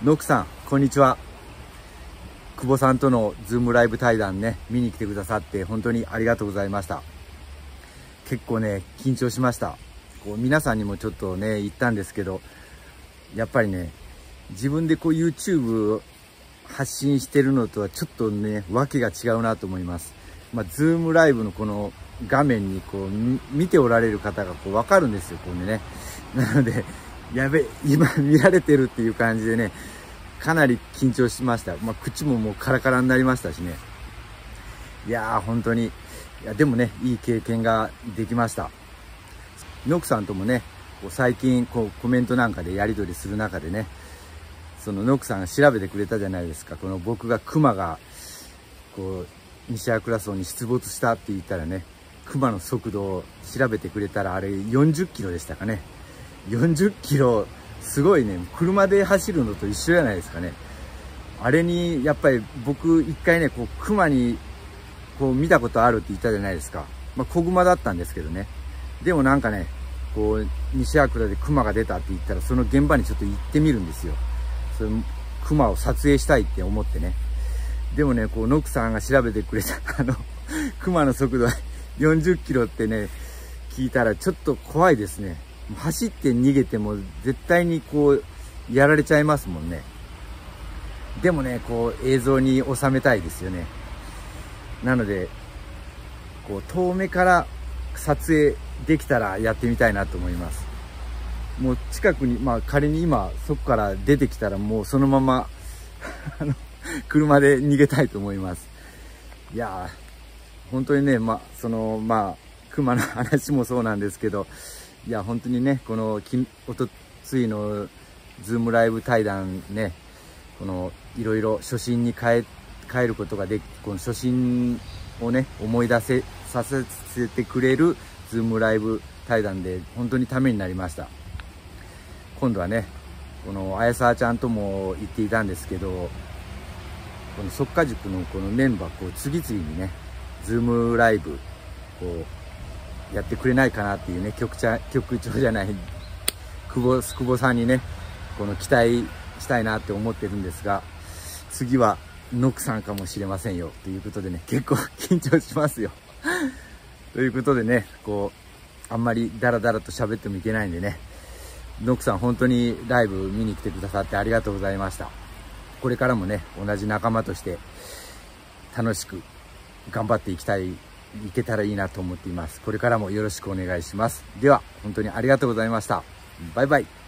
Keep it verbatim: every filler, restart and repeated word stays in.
ノクさん、こんにちは。久保さんとのズームライブ対談ね、見に来てくださって本当にありがとうございました。結構ね、緊張しました。こう皆さんにもちょっとね、言ったんですけど、やっぱりね、自分でこう YouTube 発信してるのとはちょっとね、わけが違うなと思います。まあ、ズームライブのこの画面にこう、見ておられる方がこうわかるんですよ、こうね。なので、やべ、今見られてるっていう感じでね、かなり緊張しました。まあ、口ももうカラカラになりましたしね。いやー、本当に。いや、でもね、いい経験ができました。ノクさんともね、こう最近こうコメントなんかでやり取りする中でね、そのノクさんが調べてくれたじゃないですか。この僕がクマが、こう、西粟倉村に出没したって言ったらね、クマの速度を調べてくれたら、あれよんじゅっキロでしたかね。よんじゅっキロ、すごいね、車で走るのと一緒じゃないですかね。あれに、やっぱり僕一回ね、こう、クマに、こう見たことあるって言ったじゃないですか。まあ、子熊だったんですけどね。でもなんかね、こう、西粟倉でクマが出たって言ったら、その現場にちょっと行ってみるんですよ。そのクマを撮影したいって思ってね。でもね、こう、ノクさんが調べてくれた、あの、クマの速度はよんじゅっキロってね、聞いたらちょっと怖いですね。走って逃げても絶対にこう、やられちゃいますもんね。でもね、こう、映像に収めたいですよね。なので、こう、遠目から撮影できたらやってみたいなと思います。もう近くに、まあ仮に今そこから出てきたらもうそのままあの車で逃げたいと思います。いやー、本当にね、まあそのまあ熊の話もそうなんですけど、いや本当にね、このきおとついのズームライブ対談ね、このいろいろ初心に変え変えることができ、この初心をね思い出せさせてくれるズームライブ対談で本当にためになりました。今度はね、この綾沢ちゃんとも言っていたんですけど、この速稼塾のこのメンバーこう次々にね、ズームライブこうやってくれないかなっていうね、局長局長じゃない久保久保さんにね、この期待したいなって思ってるんですが、次はノクさんかもしれませんよということでね、結構緊張しますよということでね、こうあんまりダラダラと喋ってもいけないんでね、ノクさん本当にライブ見に来てくださってありがとうございました。これからもね、同じ仲間として楽しく頑張っていきたい、いけたらいいなと思っています。これからもよろしくお願いします。では、本当にありがとうございました。バイバイ。